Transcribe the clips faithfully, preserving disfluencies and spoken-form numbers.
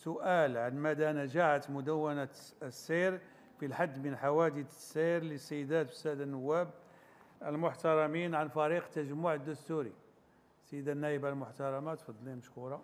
السؤال عن مدى نجاعة مدونة السير في الحد من حوادث السير للسيدات والسادة النواب المحترمين عن فريق التجمع الدستوري. سيدة النائبة المحترمة تفضلي مشكورة.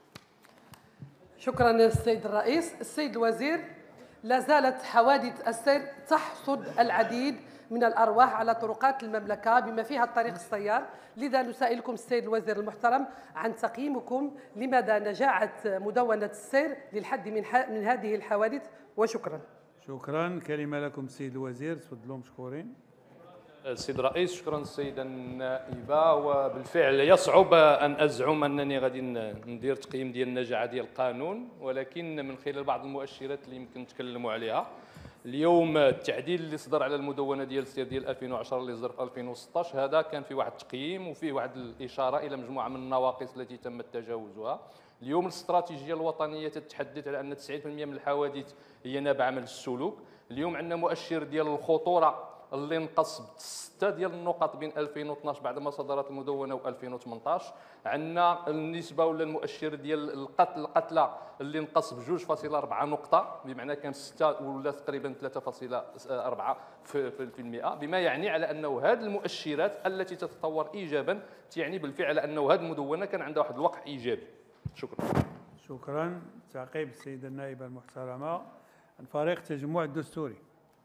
شكرا السيد الرئيس. السيد الوزير، لا زالت حوادث السير تحصد العديد من الأرواح على طرقات المملكة بما فيها الطريق السيار، لذا نسائلكم السيد الوزير المحترم عن تقييمكم لمدى نجاعة مدونة السير للحد من, من هذه الحوادث، وشكرا. شكرا. كلمة لكم السيد الوزير، تفضلوا مشكورين. السيد الرئيس، شكرا السيدة النائبة. وبالفعل يصعب أن أزعم أنني غادي ندير تقييم ديال النجاعة ديال القانون، ولكن من خلال بعض المؤشرات اللي يمكن نتكلموا عليها. اليوم التعديل اللي صدر على المدونة ديال السير ديال ألفين وعشرة اللي صدر في ألفين وستطاش، هذا كان في واحد التقييم وفيه واحد الإشارة إلى مجموعة من النواقص التي تم تجاوزها. اليوم الاستراتيجية الوطنية تتحدث على أن تسعين بالمئة من الحوادث هي نابعة من السلوك. اليوم عندنا مؤشر ديال الخطورة اللي نقص بستة ديال النقط بين ألفين واثناش بعد ما صدرت المدونه و ألفين وثمانطاش. عندنا النسبه ولا المؤشر ديال القتل القتلى اللي نقص بجوج فاصلة أربعة نقطه، بمعنى كان ستة ولا تقريبا ثلاثة فاصلة أربعة في في المئة، بما يعني على انه هذه المؤشرات التي تتطور ايجابا تعني بالفعل انه هذه المدونه كان عندها واحد الوقع ايجابي. شكرا. شكرا. تعقيب السيده النائبه المحترمه عن فريق التجمع الدستوري.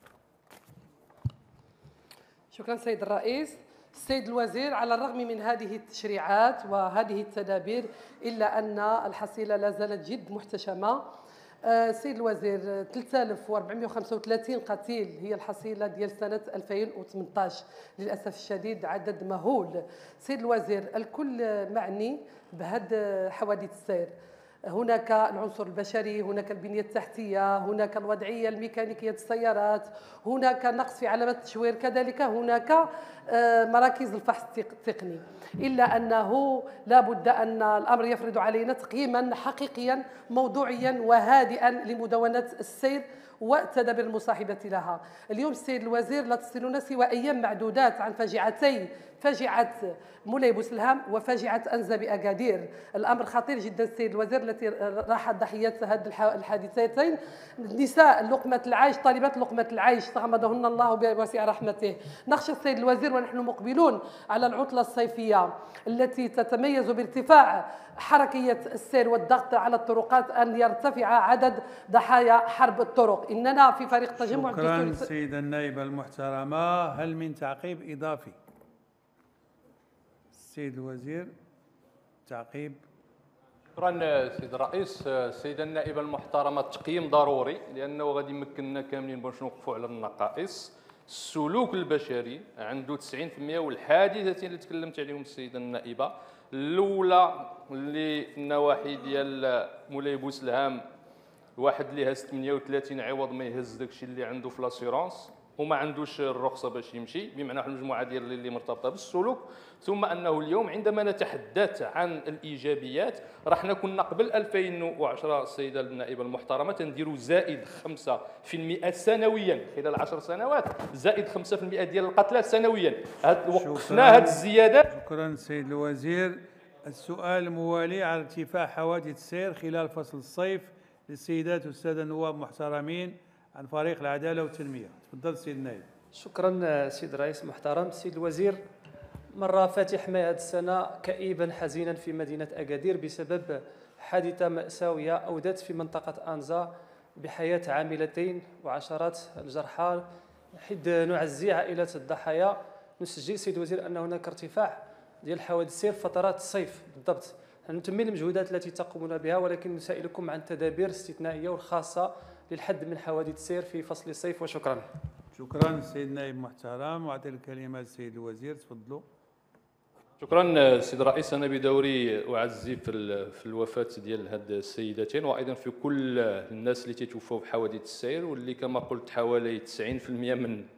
شكرا سيد الرئيس. السيد الوزير، على الرغم من هذه التشريعات وهذه التدابير إلا أن الحصيلة لا زالت جد محتشمة. السيد الوزير، ثلاثة آلاف وأربعمئة وخمسة وثلاثين قتيل هي الحصيلة ديال سنة ألفين وثمانطاش، للأسف الشديد عدد مهول. السيد الوزير، الكل معني بهذه حوادث السير. هناك العنصر البشري، هناك البنية التحتية، هناك الوضعية الميكانيكية السيارات، هناك نقص في علامات التشوير، كذلك هناك مراكز الفحص التقني. إلا أنه لا بد أن الأمر يفرض علينا تقييما حقيقيا موضوعيا وهادئا لمدونة السير والتدابير المصاحبة لها. اليوم السيد الوزير لا تصلنا سوى أيام معدودات عن فاجعتين، فاجعة مولاي بوسلهام وفاجعة أنزا بأكادير. الأمر خطير جدا السيد الوزير، التي راحت ضحيات هذه الحادثتين نساء لقمة العيش، طالبات لقمة العيش، تغمدهن الله بواسع رحمته. نخشى السيد الوزير ونحن مقبلون على العطلة الصيفية التي تتميز بارتفاع حركية السير والضغط على الطرقات أن يرتفع عدد ضحايا حرب الطرق. إننا في فريق التجمع الدستوري. شكرا السيدة النائبة المحترمة. هل من تعقيب إضافي؟ السيد الوزير، تعقيب. شكرا سيد الرئيس. السيدة النائبة المحترمة، التقييم ضروري لأنه غادي يمكننا كاملين باش نوقفوا على النقائص. السلوك البشري عنده تسعين بالمئة، والحادثتين اللي تكلمت عليهم السيدة النائبة، الأولى اللي في النواحي ديال مولاي بوسلهام، واحد اللي هز ثمانية وثلاثين عوض ما يهز داكشي اللي عنده في لاسيرونس وما عندوش الرخصه باش يمشي، بمعنى واحد المجموعه ديال اللي مرتبطه بالسلوك. ثم انه اليوم عندما نتحدث عن الايجابيات راح نكون قبل ألفين وعشرة السيده النائبه المحترمه تنديروا زائد خمسة في المئة سنويا خلال عشر سنوات، زائد خمسة في المئة ديال القتلى سنويا. وقفنا هذه الزيادات. شكرا سيد الوزير. السؤال الموالي على ارتفاع حوادث السير خلال فصل الصيف للسيدات والساده النواب المحترمين عن فريق العداله والتنميه. تفضل سيد النائب. شكرا سيد الرئيس المحترم. سيد الوزير، مر فاتح ماء هذه السنه كئيبا حزينا في مدينه اكادير بسبب حادثه ماساويه اودت في منطقه انزا بحياه عاملتين وعشرات الجرحى. حيث نعزي عائلات الضحايا، نسجل سيد الوزير ان هناك ارتفاع ديال حوادث السير في فترات الصيف بالضبط. نتمنى المجهودات التي تقومون بها، ولكن نسائلكم عن التدابير الاستثنائيه والخاصه للحد من حوادث السير في فصل الصيف، وشكرا. شكرا السيد النائب المحترم. واعطي الكلمه للسيد الوزير، تفضلوا. شكرا سيد الرئيس. انا بدوري اعزي في الوفاه ديال هاد السيدتين، وايضا في كل الناس اللي تتوفوا في حوادث السير، واللي كما قلت حوالي تسعين بالمئة من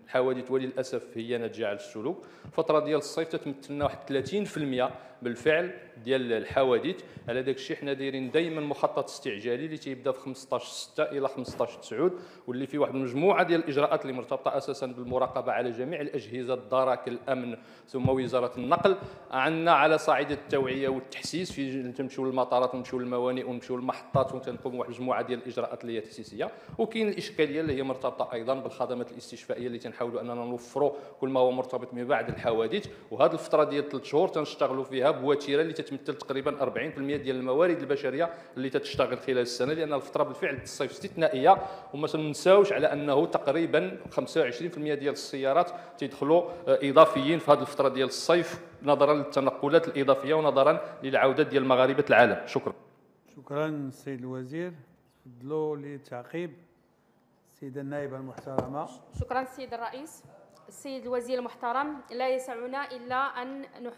الحوادث وللاسف هي ناتجه على السلوك. الفتره ديال الصيف تتمثل لنا واحد ثلاثين بالمئة بالفعل ديال الحوادث. على داك الشيء حنا دايرين دائما مخطط استعجالي اللي تيبدا في خمسطاش ستة الى خمسطاش تسعود، واللي فيه واحد المجموعه ديال الاجراءات اللي مرتبطه اساسا بالمراقبه على جميع الاجهزه، الدرك، الامن، ثم وزاره النقل. عندنا على صعيد التوعيه والتحسيس في تمشيو للمطارات ونمشيو للموانئ ونمشيو للمحطات وتنقوم واحد المجموعه ديال الاجراءات اللي هي تاسيسيه. وكاين الاشكاليه اللي هي مرتبطه ايضا بالخدمات الاستشفائيه اللي تنحاولوا اننا نوفروا كل ما هو مرتبط بما بعد الحوادث. وهذه الفتره ديال ثلاث شهور تنشتغلوا فيها بوتيره اللي تتمثل تقريبا أربعين بالمئة ديال الموارد البشريه اللي تتشتغل خلال السنه، لان الفتره بالفعل الصيف استثنائيه. وما تنساوش على انه تقريبا خمسة وعشرين بالمئة ديال السيارات تيدخلوا اضافيين في هذه الفتره ديال الصيف نظرا للتنقلات الاضافيه ونظرا للعوده ديال مغاربه العالم. شكرا. شكرا السيد الوزير. تفضلوا للتعقيب السيده النائبه المحترمه. شكرا السيد الرئيس. السيد الوزير المحترم، لا يسعنا الا ان نح...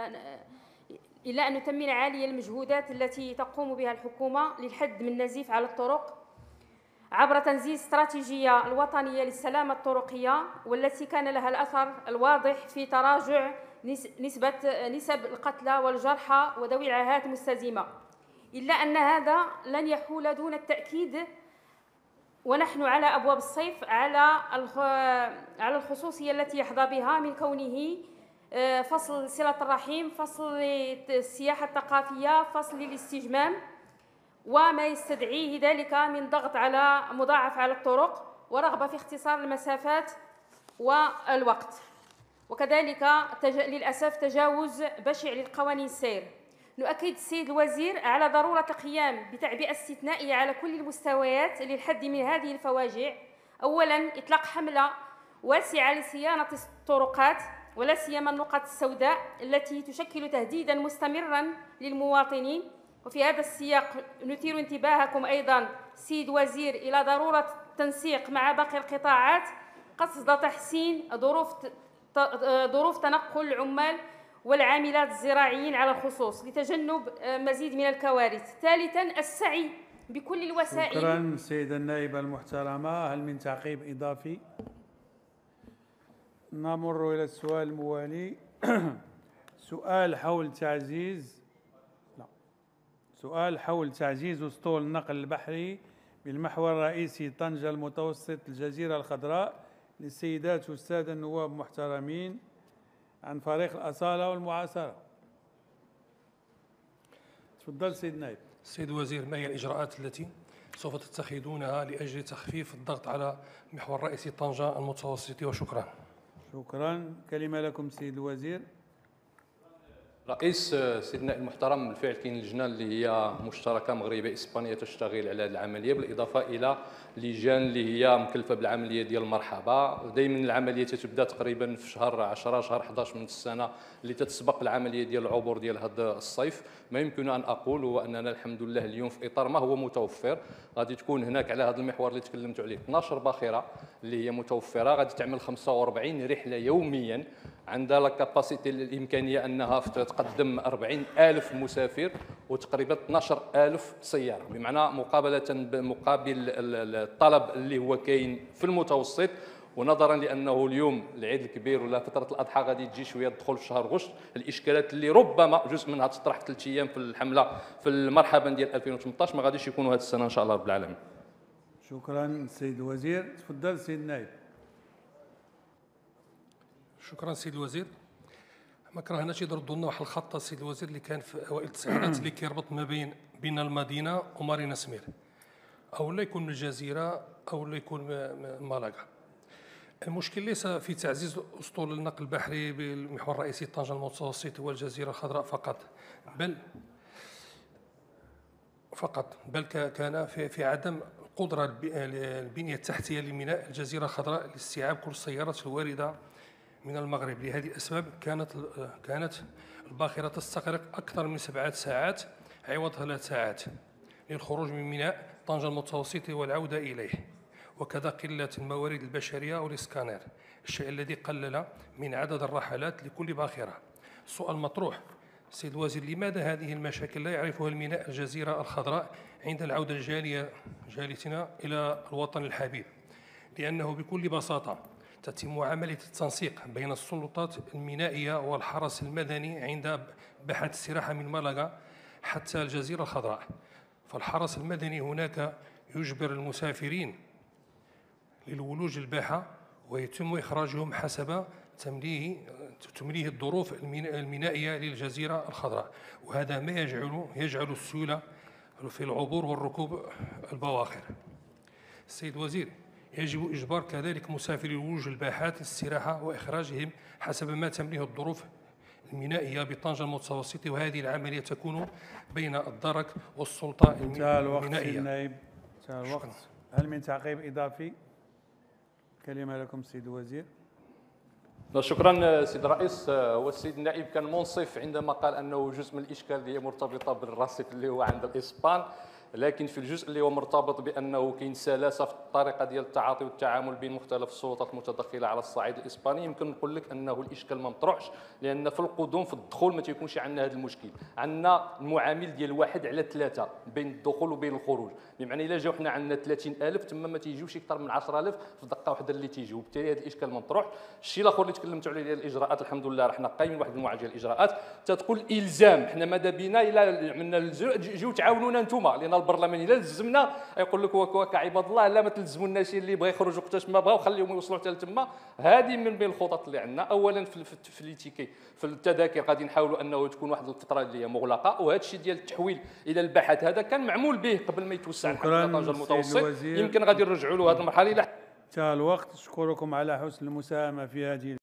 الا ان نثمن عاليا المجهودات التي تقوم بها الحكومه للحد من النزيف على الطرق عبر تنزيل استراتيجيه الوطنيه للسلامه الطرقيه، والتي كان لها الاثر الواضح في تراجع نسبه نسب القتلى والجرحى وذوي العاهات المستديمه. الا ان هذا لن يحول دون التاكيد ونحن على أبواب الصيف على على الخصوصية التي يحظى بها من كونه فصل صلة الرحم، فصل السياحة الثقافية، فصل الاستجمام، وما يستدعيه ذلك من ضغط على مضاعف على الطرق ورغبة في اختصار المسافات والوقت، وكذلك للأسف تجاوز بشع للقوانين السير. نؤكد السيد الوزير على ضرورة القيام بتعبئة استثنائية على كل المستويات للحد من هذه الفواجع. أولاً، إطلاق حملة واسعة لصيانة الطرقات ولا سيما النقط السوداء التي تشكل تهديداً مستمراً للمواطنين. وفي هذا السياق نثير انتباهكم أيضاً سيد وزير إلى ضرورة التنسيق مع باقي القطاعات قصد تحسين ظروف ظروف تنقل العمال والعاملات الزراعيين على الخصوص لتجنب مزيد من الكوارث. ثالثاً، السعي بكل الوسائل. شكراً السيدة النائبة المحترمة. هل من تعقيب إضافي؟ نمر إلى السؤال الموالي. سؤال حول تعزيز لا سؤال حول تعزيز أسطول النقل البحري بالمحور الرئيسي طنجة المتوسط الجزيرة الخضراء للسيدات والسادة النواب المحترمين عن فريق الأصالة والمعاصرة. تفضل سيد النائب. سيد الوزير، ما هي الإجراءات التي سوف تتخذونها لأجل تخفيف الضغط على محور رئيسي طنجة المتوسطي؟ وشكرا. شكرا. كلمة لكم سيد الوزير. رئيس سيدنا المحترم، بالفعل كاين لجنه اللي هي مشتركه مغربيه اسبانيه تشتغل على هذه العمليه، بالاضافه الى لجان اللي هي مكلفه بالعمليه ديال المرحبا. دائما العمليه تتبدا تقريبا في شهر عشرة شهر أحد عشر من السنه اللي تتسبق العمليه ديال العبور ديال هذا الصيف. ما يمكن ان اقول هو اننا الحمد لله اليوم في اطار ما هو متوفر غادي تكون هناك على هذا المحور اللي تكلمت عليه اثناش باخره اللي هي متوفره، غادي تعمل خمسة وأربعين رحله يوميا، عندها لا كاباسيتي الامكانيه انها تقدم أربعين ألف مسافر وتقريبا اثناش ألف سياره، بمعنى مقابله مقابل الطلب اللي هو كاين في المتوسط. ونظرا لانه اليوم العيد الكبير ولا فتره الاضحى غادي تجي شويه تدخل في شهر غشت، الاشكالات اللي ربما جزء منها تطرح ثلاث ايام في الحمله في المرحبا ديال ألفين وثمانطاش ما غاديش يكونوا هذه السنه ان شاء الله رب العالمين. شكرا سيد الوزير. تفضل سيد النائب. شكرا سيد الوزير. ما كرهنا تيردوا لنا واحد الخط سيد الوزير اللي كان في اوائل التسعينات اللي كيربط ما بين بين المدينه ومارينا سمير، او لا يكون من الجزيره او لا يكون من مالاغا. المشكل ليس في تعزيز اسطول النقل البحري بالمحور الرئيسي طنجة المتوسط والجزيره الخضراء فقط، بل فقط بل كان في في عدم القدره البنيه التحتيه لميناء الجزيره الخضراء لاستيعاب كل السيارات الوارده من المغرب. لهذه الأسباب كانت كانت الباخرة تستغرق أكثر من سبعة ساعات عوض ثلاث ساعات للخروج من ميناء طنجة المتوسط والعودة إليه، وكذا قلة الموارد البشرية والإسكانير، الشيء الذي قلل من عدد الرحلات لكل باخرة. السؤال مطروح سيد الوزير، لماذا هذه المشاكل لا يعرفها الميناء الجزيرة الخضراء عند العودة الجالية جالتنا إلى الوطن الحبيب؟ لأنه بكل بساطة تتم عملية التنسيق بين السلطات المينائية والحرس المدني عند بحث السراحة من ملقا حتى الجزيرة الخضراء. فالحرس المدني هناك يجبر المسافرين للولوج الباحة ويتم إخراجهم حسب تمليه تمليه الظروف المينائية للجزيرة الخضراء، وهذا ما يجعل يجعل السيولة في العبور والركوب البواخر. السيد الوزير، يجب إجبار كذلك مسافري الولوج الباحات للاستراحة وإخراجهم حسب ما تمليه الظروف المينائية بطنجة المتوسط، وهذه العملية تكون بين الدرك والسلطة انتهى الوقت المينائية. النائب، انتهى الوقت. هل من تعقيب إضافي؟ كلمة لكم سيد الوزير. شكرا سيد الرئيس. والسيد النائب كان منصف عندما قال انه جزء من الاشكال اللي هي مرتبطه بالرصيف اللي هو عند الاسبان، لكن في الجزء اللي هو مرتبط بانه كاين سلاسه في الطريقه ديال التعاطي والتعامل بين مختلف السلطات المتدخله على الصعيد الاسباني، يمكن نقول لك انه الاشكال ما مطروحش، لان في القدوم في الدخول ما تيكونش عندنا هذا المشكل. عندنا المعامل ديال واحد على ثلاثه بين الدخول وبين الخروج، بمعنى الا جاو حنا عندنا ثلاثين ألف تما ما تيجيوش اكثر من عشرة آلاف في دقه واحده اللي تيجيو، وبالتالي هذا الاشكال ما مطروح. الشيء الاخر اللي تكلمتوا عليه ديال الاجراءات، الحمد لله حنا قايمين واحد المجموعه ديال الاجراءات تتقول الزام. حنا ماذا بينا الا عملنا جيو تعاونونا انتم، لان البرلمان الا لزمنا يقول لك وكا عباد الله لا ما تلزموناش، اللي بغى يخرج وقتاش ما بغاو خليهم يوصلوا حتى لتما. هذه من بين الخطط اللي عندنا. اولا في في التيكي في التذاكر غادي نحاولوا انه تكون واحد الفتره اللي هي مغلقه، وهذا الشيء ديال التحويل الى البحث هذا كان معمول به قبل ما يتوسع لحد طنجة المتوسط، يمكن غادي نرجعوا له هذه المرحله الى انتهى الوقت. اشكركم على حسن المساهمه في هذه